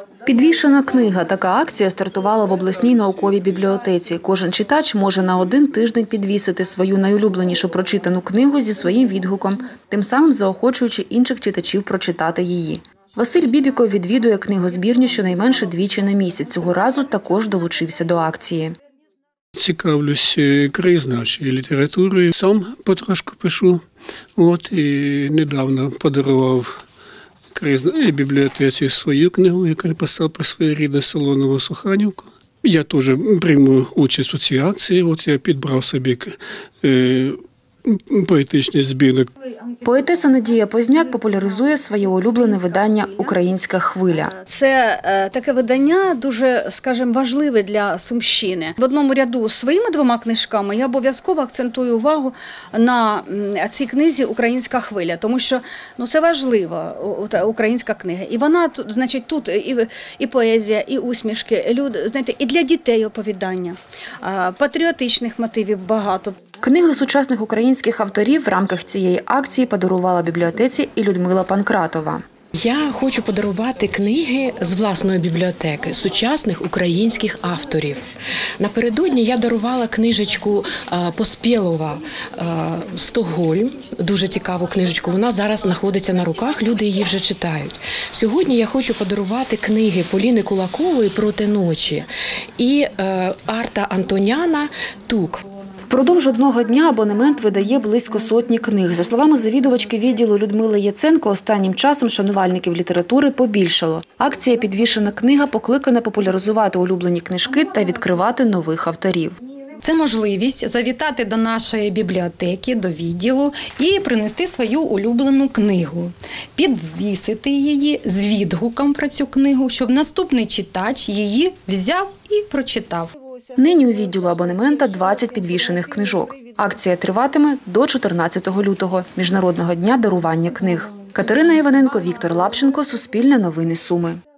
Підвішена книга. Така акція стартувала в обласній науковій бібліотеці. Кожен читач може на один тиждень підвісити свою найулюбленішу прочитану книгу зі своїм відгуком, тим самим заохочуючи інших читачів прочитати її. Василь Бібіков відвідує книгозбірню щонайменше двічі на місяць. Цього разу також долучився до акції. Цікавлюсь краєзнавчою літературою, сам потрошку пишу. І недавно подарував краєзнавчій бібліотеці свою книгу, яку написав про своє рідне село Новосуханівку. Я теж прийму участь у цій акції. Я підбрав собі поетичний збірник. Поетеса Надія Позняк популяризує своє улюблене видання «Українська хвиля». Це таке видання дуже, скажімо, важливе для Сумщини. В одному ряду з своїми двома книжками я обов'язково акцентую увагу на цій книзі «Українська хвиля», тому що це важлива українська книга. І вона, значить, тут і поезія, і усмішки, знаєте, і для дітей оповідання, патріотичних мотивів багато. Книги сучасних українських авторів в рамках цієї акції подарувала бібліотеці і Людмила Панкратова. Я хочу подарувати книги з власної бібліотеки сучасних українських авторів. Напередодні я дарувала книжечку Поспєлова «Стокгольм», дуже цікаву книжечку. Вона зараз знаходиться на руках, люди її вже читають. Сьогодні я хочу подарувати книги Поліни Кулакової «Проти ночі» і Арта Антоняна «Тук». Впродовж одного дня абонемент видає близько сотні книг. За словами завідувачки відділу Людмили Яценко, останнім часом шанувальників літератури побільшало. Акція «Підвішена книга» покликана популяризувати улюблені книжки та відкривати нових авторів. Це можливість завітати до нашої бібліотеки, до відділу і принести свою улюблену книгу, підвісити її з відгуком про цю книгу, щоб наступний читач її взяв і прочитав. Нині у відділу абонемента 20 підвішених книжок. Акція триватиме до 14 лютого – Міжнародного дня дарування книг. Катерина Іваненко, Віктор Лапченко, Суспільне новини Суми.